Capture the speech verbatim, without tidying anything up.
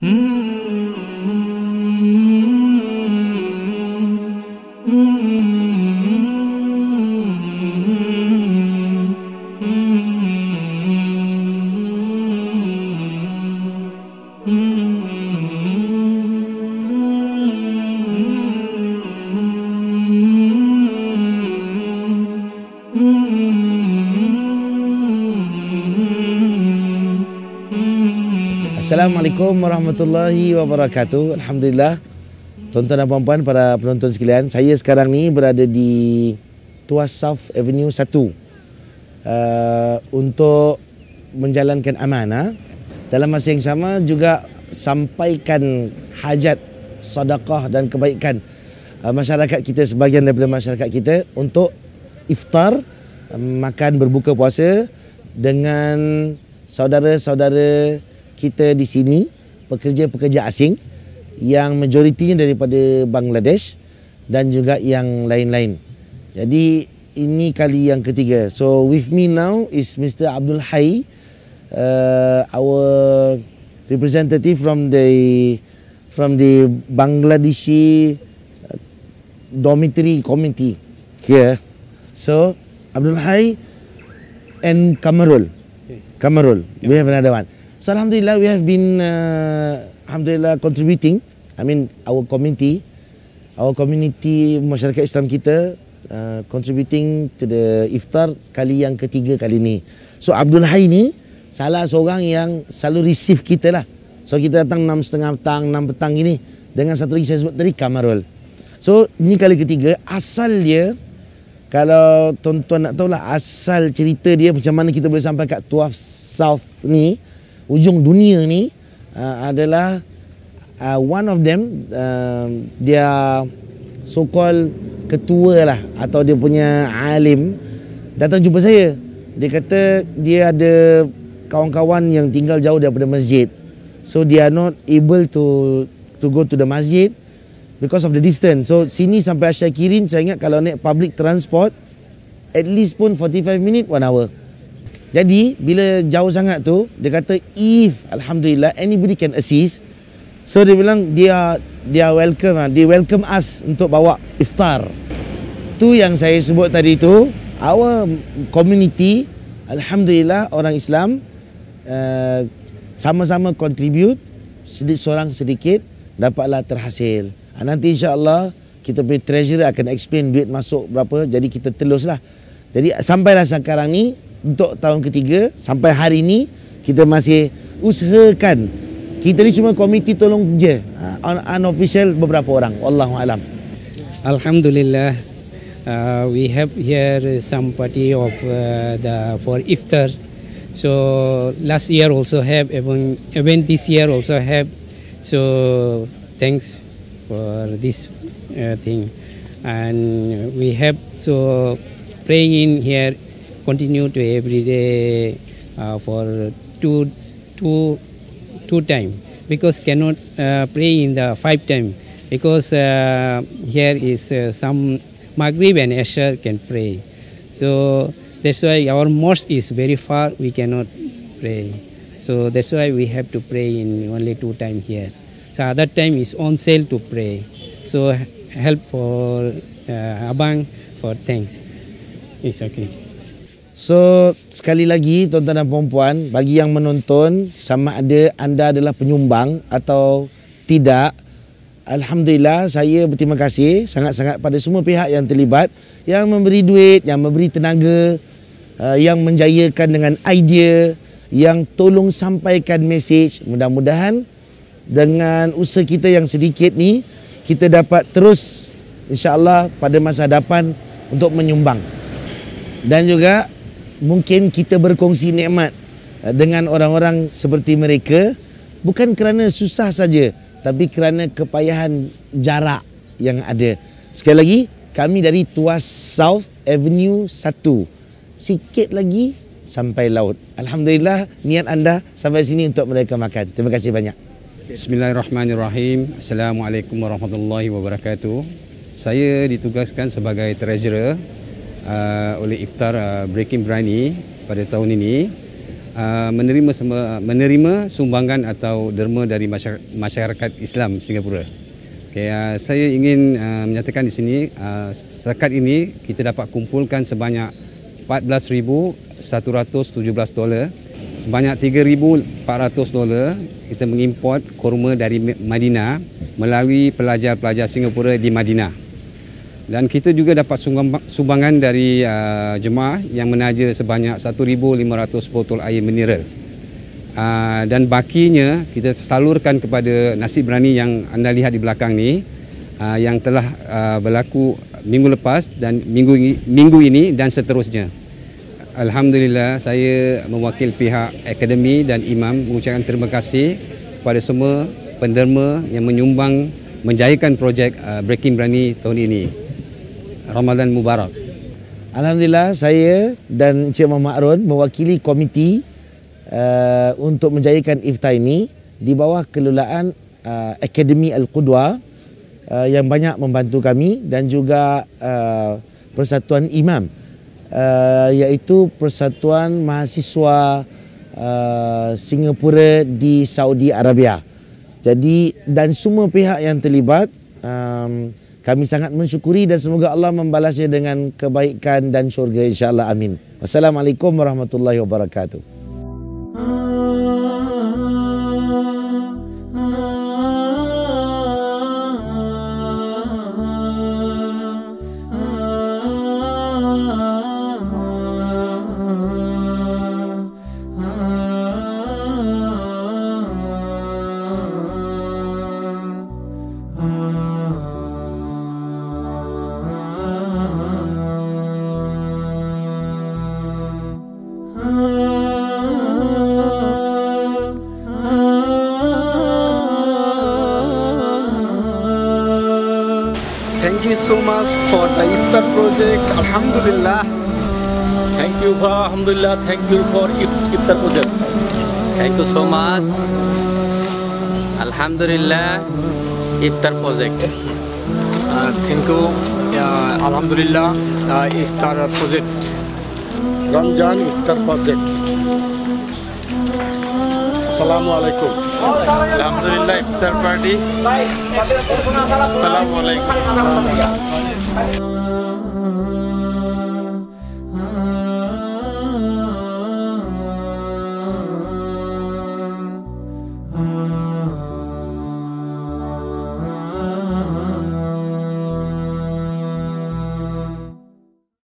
Assalamualaikum warahmatullahi wabarakatuh. Alhamdulillah, tuan-tuan dan puan-puan, para penonton sekalian, saya sekarang ni berada di Tuas South Avenue satu uh, untuk menjalankan amanah. Dalam masa yang sama juga sampaikan hajat, sedekah dan kebaikan uh, masyarakat kita, sebahagian daripada masyarakat kita, untuk iftar, uh, makan berbuka puasa dengan saudara-saudara kita di sini, pekerja-pekerja asing yang majoritinya daripada Bangladesh dan juga yang lain-lain. Jadi ini kali yang ketiga. So with me now is Mister Abdul Hai, uh, our representative from the from the Bangladeshi dormitory committee here. So Abdul Hai and Kamarul, Kamarul, we have another one. So Alhamdulillah, we have been uh, Alhamdulillah contributing. I mean our community, our community masyarakat Islam kita uh, contributing to the iftar kali yang ketiga kali ni. So Abdul Hai ni salah seorang yang selalu receive kita lah. So kita datang enam setengah petang, enam petang gini, dengan satu lagi saya sebut tadi, Kamarul. So ini kali ketiga. Asal dia, kalau tuan-tuan nak tahu lah asal cerita dia macam mana kita boleh sampai kat Tuas South ni, ujung dunia ni, uh, adalah uh, one of them, uh, dia so called ketua lah, atau dia punya alim, datang jumpa saya. Dia kata dia ada kawan-kawan yang tinggal jauh daripada masjid, so they are not able to to go to the masjid because of the distance. So sini sampai Asyakirin, saya ingat kalau naik public transport at least pun forty-five minit, one hour. Jadi bila jauh sangat tu, dia kata if Alhamdulillah anybody can assist, so dia bilang dia dia welcome, dia welcome us untuk bawa iftar. Tu yang saya sebut tadi tu, our community, Alhamdulillah orang Islam uh, sama-sama contribute sedikit, seorang sedikit, dapatlah terhasil. Nanti insya-Allah kita punya treasurer akan explain duit masuk berapa, jadi kita teluslah. Jadi sampailah sekarang ni, untuk tahun ketiga, sampai hari ini kita masih usahakan. Kita ni cuma komiti tolong je, uh, unofficial beberapa orang. Wallahu alam. Alhamdulillah, uh, we have here some party of uh, the for iftar. So last year also have, even even this year also have. So thanks for this uh, thing, and we have so praying in here. Continue to every day uh, for two, two, two time, because cannot uh, pray in the five time, because uh, here is uh, some Maghrib and Isha can pray. So that's why our mosque is very far, we cannot pray. So that's why we have to pray in only two time here. So other time is on sale to pray. So help for uh, Abang for thanks. It's okay. So sekali lagi tuan-tuan dan puan-puan, bagi yang menonton, sama ada anda adalah penyumbang atau tidak, Alhamdulillah saya berterima kasih sangat-sangat pada semua pihak yang terlibat, yang memberi duit, yang memberi tenaga, uh, yang menjayakan dengan idea, yang tolong sampaikan mesej. Mudah-mudahan dengan usaha kita yang sedikit ni, kita dapat terus insya-Allah pada masa hadapan untuk menyumbang. Dan juga mungkin kita berkongsi nikmat dengan orang-orang seperti mereka, bukan kerana susah saja, tapi kerana kepayahan jarak yang ada. Sekali lagi, kami dari Tuas South Avenue satu. Sikit lagi sampai laut. Alhamdulillah, niat anda sampai sini untuk mereka makan. Terima kasih banyak. Bismillahirrahmanirrahim. Assalamualaikum warahmatullahi wabarakatuh. Saya ditugaskan sebagai treasurer uh, oleh Iftar uh, Breaking Brani pada tahun ini. uh, menerima menerima sumbangan atau derma dari masyarakat Islam Singapura. Okay, uh, saya ingin uh, menyatakan di sini uh, setakat ini kita dapat kumpulkan sebanyak empat belas ribu satu ratus tujuh belas dolar. Sebanyak tiga ribu empat ratus dolar kita mengimport kurma dari Madinah melalui pelajar-pelajar Singapura di Madinah. Dan kita juga dapat sumbangan dari uh, jemaah yang menaja sebanyak satu ribu lima ratus botol air mineral. Uh, dan bakinya kita salurkan kepada Nasi Berani yang anda lihat di belakang ni, uh, yang telah uh, berlaku minggu lepas dan minggu ini, minggu ini dan seterusnya. Alhamdulillah, saya mewakili pihak akademi dan imam mengucapkan terima kasih kepada semua penderma yang menyumbang menjayakan projek uh, Breaking Berani tahun ini. Ramadan Mubarak. Alhamdulillah, saya dan Encik Muhammad Arun mewakili komiti uh, untuk menjayakan iftar ini di bawah kelolaan uh, Akademi Al-Qudwa uh, yang banyak membantu kami dan juga uh, Persatuan Imam, uh, iaitu Persatuan Mahasiswa uh, Singapura di Saudi Arabia. Jadi dan semua pihak yang terlibat, um, kami sangat mensyukuri dan semoga Allah membalasnya dengan kebaikan dan syurga, insya-Allah, amin. Wassalamualaikum warahmatullahi wabarakatuh. Thank you so much for the iftar project. Alhamdulillah. Thank you for Alhamdulillah. Thank you for iftar project. Thank you so much. Alhamdulillah iftar project. Uh, thank you. Uh, Alhamdulillah uh, iftar project. Ramzan iftar project. Assalamualaikum. Alhamdulillah iftar party. Assalamualaikum.